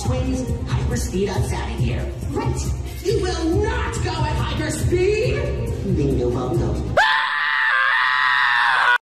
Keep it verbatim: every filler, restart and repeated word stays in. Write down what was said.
Twins, hyperspeed on Saturn here. Right. You will not go at hyperspeed! Bingo bongo.